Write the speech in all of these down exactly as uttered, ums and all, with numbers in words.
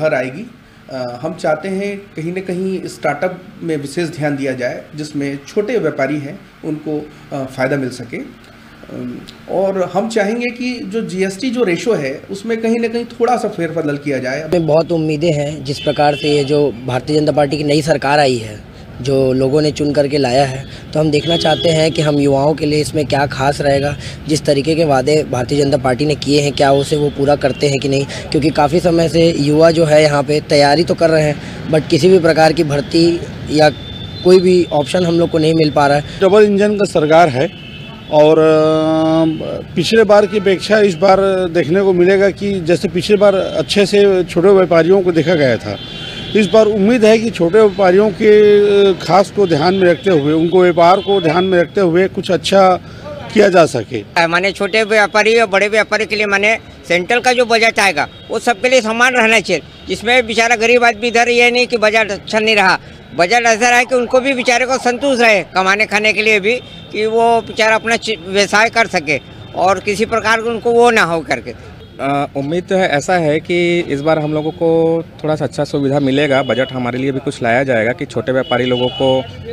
लहर आएगी। हम चाहते हैं कहीं ना कहीं स्टार्टअप में विशेष ध्यान दिया जाए, जिसमें छोटे व्यापारी हैं उनको फ़ायदा मिल सके। और हम चाहेंगे कि जो जीएसटी जो रेशो है उसमें कहीं ना कहीं थोड़ा सा फेरबदल किया जाए। हमें बहुत उम्मीदें हैं जिस प्रकार से ये जो भारतीय जनता पार्टी की नई सरकार आई है, जो लोगों ने चुन करके लाया है, तो हम देखना चाहते हैं कि हम युवाओं के लिए इसमें क्या खास रहेगा। जिस तरीके के वादे भारतीय जनता पार्टी ने किए हैं, क्या उसे वो पूरा करते हैं कि नहीं, क्योंकि काफ़ी समय से युवा जो है यहाँ पे तैयारी तो कर रहे हैं, बट किसी भी प्रकार की भर्ती या कोई भी ऑप्शन हम लोग को नहीं मिल पा रहा है। डबल इंजन का सरकार है और पिछले बार की अपेक्षा इस बार देखने को मिलेगा कि जैसे पिछले बार अच्छे से छोटे व्यापारियों को देखा गया था, इस बार उम्मीद है कि छोटे व्यापारियों के खास को ध्यान में रखते हुए, उनको व्यापार को ध्यान में रखते हुए कुछ अच्छा किया जा सके। माने छोटे व्यापारी और बड़े व्यापारी के लिए माने सेंट्रल का जो बजट आएगा वो सबके लिए समान रहना चाहिए, जिसमें बेचारा गरीब आदमी इधर ये नहीं कि बजट अच्छा नहीं रहा, बजट ऐसा रहा कि उनको भी बेचारे को संतुष्ट रहे कमाने खाने के लिए भी, कि वो बेचारा अपना व्यवसाय कर सके और किसी प्रकार का उनको वो ना हो करके। उम्मीद तो है ऐसा है कि इस बार हम लोगों को थोड़ा सा अच्छा सुविधा मिलेगा। बजट हमारे लिए भी कुछ लाया जाएगा कि छोटे व्यापारी लोगों को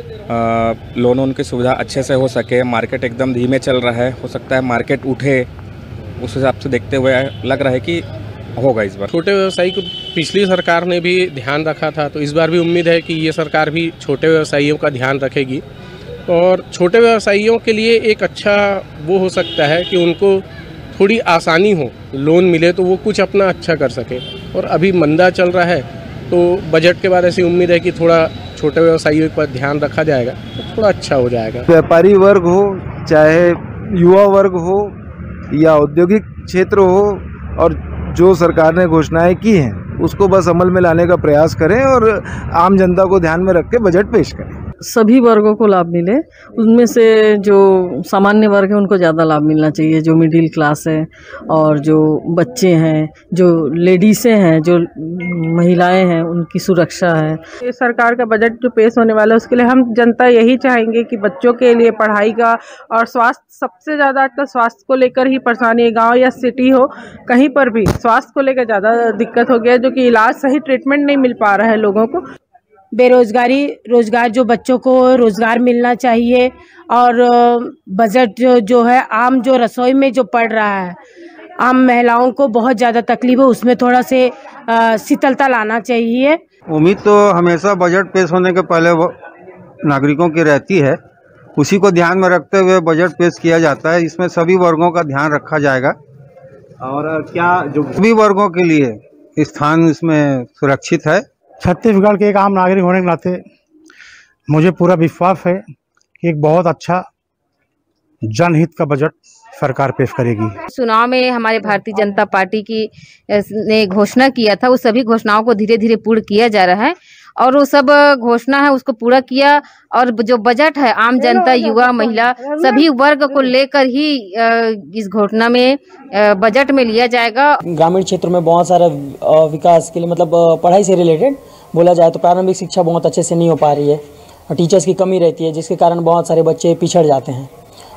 लोन उनकी सुविधा अच्छे से हो सके। मार्केट एकदम धीमे चल रहा है, हो सकता है मार्केट उठे, उस हिसाब से देखते हुए लग रहा है कि होगा इस बार। छोटे व्यवसायी को पिछली सरकार ने भी ध्यान रखा था, तो इस बार भी उम्मीद है कि ये सरकार भी छोटे व्यवसायियों का ध्यान रखेगी और छोटे व्यवसायियों के लिए एक अच्छा वो हो सकता है कि उनको थोड़ी आसानी हो, लोन मिले तो वो कुछ अपना अच्छा कर सके। और अभी मंदा चल रहा है तो बजट के बाद ऐसी उम्मीद है कि थोड़ा छोटे व्यवसायियों पर ध्यान रखा जाएगा तो थोड़ा अच्छा हो जाएगा। व्यापारी वर्ग हो, चाहे युवा वर्ग हो या औद्योगिक क्षेत्र हो, और जो सरकार ने घोषणाएं की हैं उसको बस अमल में लाने का प्रयास करें और आम जनता को ध्यान में रख के बजट पेश करें। सभी वर्गों को लाभ मिले, उनमें से जो सामान्य वर्ग है उनको ज़्यादा लाभ मिलना चाहिए, जो मिडिल क्लास है और जो बच्चे हैं, जो लेडीसें हैं, जो महिलाएं हैं, उनकी सुरक्षा है। ये सरकार का बजट जो पेश होने वाला है उसके लिए हम जनता यही चाहेंगे कि बच्चों के लिए पढ़ाई का और स्वास्थ्य, सबसे ज़्यादा आजकल स्वास्थ्य को लेकर ही परेशानी है। गाँव या सिटी हो, कहीं पर भी स्वास्थ्य को लेकर ज़्यादा दिक्कत हो गया, जो कि इलाज सही ट्रीटमेंट नहीं मिल पा रहा है लोगों को। बेरोजगारी, रोजगार, जो बच्चों को रोजगार मिलना चाहिए, और बजट जो जो है आम जो रसोई में जो पड़ रहा है, आम महिलाओं को बहुत ज़्यादा तकलीफ है, उसमें थोड़ा से शीतलता लाना चाहिए। उम्मीद तो हमेशा बजट पेश होने के पहले नागरिकों की रहती है, उसी को ध्यान में रखते हुए बजट पेश किया जाता है। इसमें सभी वर्गों का ध्यान रखा जाएगा और क्या जो सभी वर्गों के लिए स्थान इसमें सुरक्षित है। छत्तीसगढ़ के एक आम नागरिक होने के नाते मुझे पूरा विश्वास है कि एक बहुत अच्छा जनहित का बजट सरकार पेश करेगी। चुनाव में हमारे भारतीय जनता पार्टी की ने घोषणा किया था, उस सभी घोषणाओं को धीरे धीरे पूर्ण किया जा रहा है और वो सब घोषणा है उसको पूरा किया। और जो बजट है आम जनता, युवा, महिला, सभी वर्ग को लेकर ही इस घोषणा में बजट में लिया जाएगा। ग्रामीण क्षेत्रों में बहुत सारा विकास के लिए, मतलब पढ़ाई से रिलेटेड बोला जाए तो प्रारंभिक शिक्षा बहुत अच्छे से नहीं हो पा रही है, टीचर्स की कमी रहती है, जिसके कारण बहुत सारे बच्चे पिछड़ जाते हैं,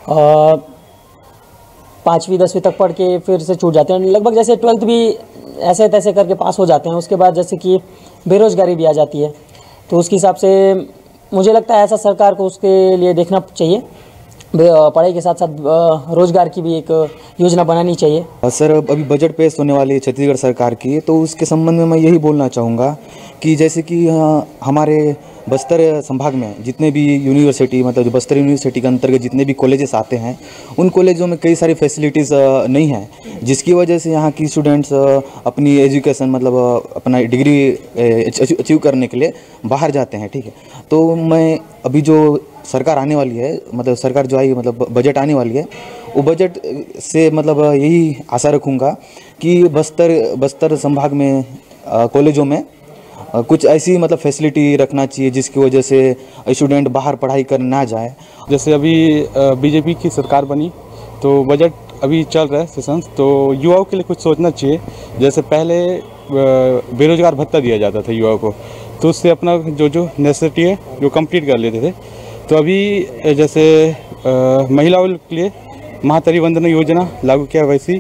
पाँचवीं दसवीं तक पढ़ के फिर से छूट जाते हैं, लगभग जैसे ट्वेल्थ भी ऐसे तैसे करके पास हो जाते हैं। उसके बाद जैसे कि बेरोजगारी भी आ जाती है, तो उसके हिसाब से मुझे लगता है ऐसा सरकार को उसके लिए देखना चाहिए, पढ़ाई के साथ साथ रोजगार की भी एक योजना बनानी चाहिए। सर, अभी बजट पेश होने वाली है छत्तीसगढ़ सरकार की, तो उसके संबंध में मैं यही बोलना चाहूँगा कि जैसे कि हमारे बस्तर संभाग में जितने भी यूनिवर्सिटी, मतलब जो बस्तर यूनिवर्सिटी के अंतर्गत जितने भी कॉलेजेस आते हैं, उन कॉलेजों में कई सारी फैसिलिटीज़ नहीं हैं, जिसकी वजह से यहाँ की स्टूडेंट्स अपनी एजुकेशन, मतलब अपना डिग्री अचीव करने के लिए बाहर जाते हैं। ठीक है, तो मैं अभी जो सरकार आने वाली है, मतलब सरकार जो आई, मतलब बजट आने वाली है, वो बजट से मतलब यही आशा रखूँगा कि बस्तर बस्तर संभाग में कॉलेजों में कुछ ऐसी मतलब फैसिलिटी रखना चाहिए जिसकी वजह से स्टूडेंट बाहर पढ़ाई करने ना जाए। जैसे अभी बीजेपी की सरकार बनी तो बजट अभी चल रहा है सेशन, तो युवाओं के लिए कुछ सोचना चाहिए। जैसे पहले बेरोजगार भत्ता दिया जाता था युवाओं को, तो उससे अपना जो जो नेसेसिटी है जो कंप्लीट कर लेते थे। तो अभी जैसे महिलाओं के लिए महातरी वंदना योजना लागू किया, वैसी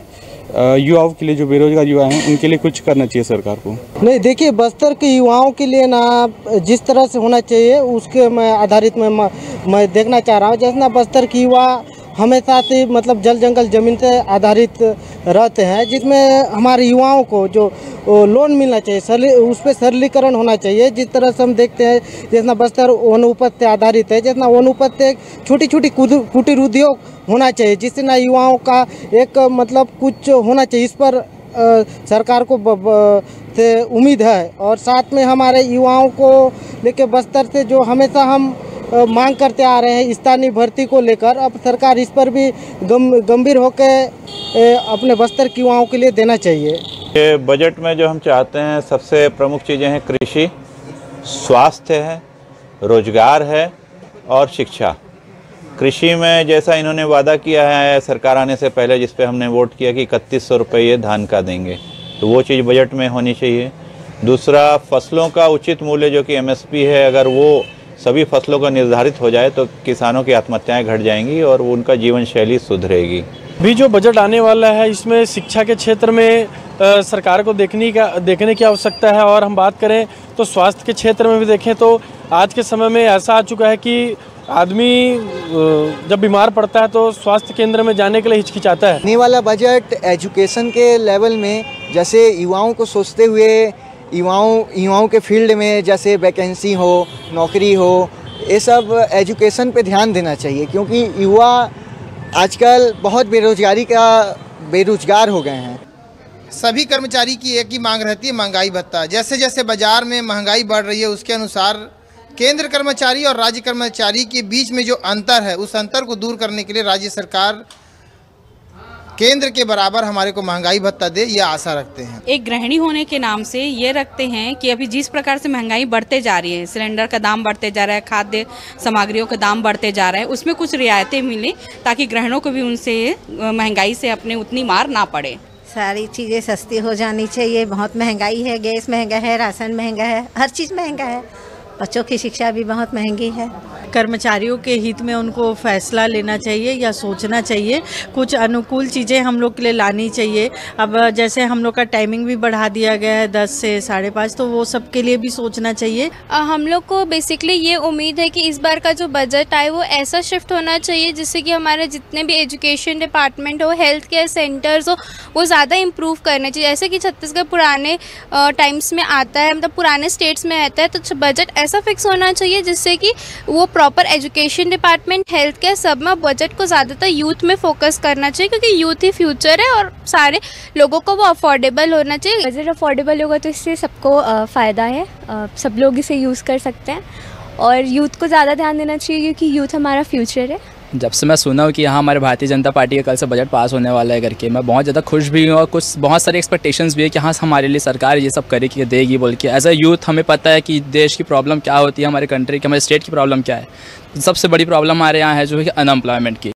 युवाओं के लिए, जो बेरोजगार युवा हैं उनके लिए कुछ करना चाहिए सरकार को। नहीं, देखिए बस्तर के युवाओं के लिए ना जिस तरह से होना चाहिए उसके मैं आधारित में मैं देखना चाह रहा हूँ। जैसे ना बस्तर के युवा हमेशा से मतलब जल जंगल ज़मीन से आधारित रहते हैं, जिसमें हमारे युवाओं को जो लोन मिलना चाहिए सरली उस पर सरलीकरण होना चाहिए। जिस तरह से हम देखते हैं जैसे बस्तर वन उपज से आधारित है, जैसे वन उपज से छोटी छोटी कुटीर उद्योग होना चाहिए, जिससे ना युवाओं का एक मतलब कुछ होना चाहिए। इस पर आ, सरकार को ब, ब, से उम्मीद है। और साथ में हमारे युवाओं को लेके बस्तर से जो हमेशा हम मांग करते आ रहे हैं स्थानीय भर्ती को लेकर, अब सरकार इस पर भी गम, गंभीर होकर अपने बस्तर के युवाओं के लिए देना चाहिए। ये बजट में जो हम चाहते हैं सबसे प्रमुख चीज़ें हैं कृषि, स्वास्थ्य है, रोजगार है और शिक्षा। कृषि में जैसा इन्होंने वादा किया है सरकार आने से पहले, जिस पे हमने वोट किया कि इकतीस सौ रुपये धान का देंगे, तो वो चीज़ बजट में होनी चाहिए। दूसरा, फसलों का उचित मूल्य जो कि एमएसपी है, अगर वो सभी फसलों का निर्धारित हो जाए तो किसानों की आत्महत्याएं घट जाएंगी और उनका जीवन शैली सुधरेगी। भी जो बजट आने वाला है इसमें शिक्षा के क्षेत्र में आ, सरकार को देखने का देखने की आवश्यकता है। और हम बात करें तो स्वास्थ्य के क्षेत्र में भी देखें तो आज के समय में ऐसा आ चुका है कि आदमी जब बीमार पड़ता है तो स्वास्थ्य केंद्र में जाने के लिए हिचकिचाता है। आने वाला बजट एजुकेशन के लेवल में जैसे युवाओं को सोचते हुए युवाओं युवाओं के फील्ड में जैसे वैकेंसी हो, नौकरी हो, ये सब एजुकेशन पे ध्यान देना चाहिए, क्योंकि युवा आजकल बहुत बेरोजगारी का बेरोजगार हो गए हैं। सभी कर्मचारी की एक ही मांग रहती है, महंगाई भत्ता। जैसे जैसे बाजार में महंगाई बढ़ रही है उसके अनुसार केंद्र कर्मचारी और राज्य कर्मचारी के बीच में जो अंतर है उस अंतर को दूर करने के लिए राज्य सरकार केंद्र के बराबर हमारे को महंगाई भत्ता दे, ये आशा रखते हैं। एक गृहिणी होने के नाम से ये रखते हैं कि अभी जिस प्रकार से महंगाई बढ़ते जा रही है, सिलेंडर का दाम बढ़ते जा रहा है, खाद्य सामग्रियों का दाम बढ़ते जा रहा है, उसमें कुछ रियायतें मिलें ताकि गृहिणियों को भी उनसे महंगाई से अपने उतनी मार ना पड़े। सारी चीज़ें सस्ती हो जानी चाहिए। बहुत महंगाई है, गैस महंगा है, राशन महंगा है, हर चीज़ महंगा है। बच्चों की शिक्षा भी बहुत महंगी है। कर्मचारियों के हित में उनको फैसला लेना चाहिए या सोचना चाहिए, कुछ अनुकूल चीज़ें हम लोग के लिए लानी चाहिए। अब जैसे हम लोग का टाइमिंग भी बढ़ा दिया गया है दस से साढ़े पाँच, तो वो सब के लिए भी सोचना चाहिए। हम लोग को बेसिकली ये उम्मीद है कि इस बार का जो बजट आए वो ऐसा शिफ्ट होना चाहिए जिससे कि हमारे जितने भी एजुकेशन डिपार्टमेंट हो, हेल्थ केयर सेंटर्स हो, वो ज़्यादा इम्प्रूव करने चाहिए। जैसे कि छत्तीसगढ़ पुराने टाइम्स में आता है, मतलब पुराने स्टेट्स में आता है, तो बजट ऐसा फिक्स होना चाहिए जिससे कि वो proper education department, health care, सब में बजट को ज़्यादातर यूथ में फोकस करना चाहिए, क्योंकि यूथ ही फ्यूचर है और सारे लोगों को वो अफोर्डेबल होना चाहिए। बजट अफोर्डेबल होगा तो इससे सबको फ़ायदा है, सब लोग इसे यूज़ कर सकते हैं और यूथ को ज़्यादा ध्यान देना चाहिए क्योंकि यूथ हमारा फ्यूचर है। जब से मैं सुना हूँ कि यहाँ हमारे भारतीय जनता पार्टी का कल से बजट पास होने वाला है करके, मैं बहुत ज़्यादा खुश भी हूँ और कुछ बहुत सारी एक्सपेक्टेशंस भी है कि हाँ हमारे लिए सरकार ये सब करेगी, देगी बोल के। एज अ यूथ हमें पता है कि देश की प्रॉब्लम क्या होती है, हमारे कंट्री की, हमारे स्टेट की प्रॉब्लम क्या है। सबसे बड़ी प्रॉब्लम हमारे यहाँ है जो है कि अनएम्प्लॉयमेंट की।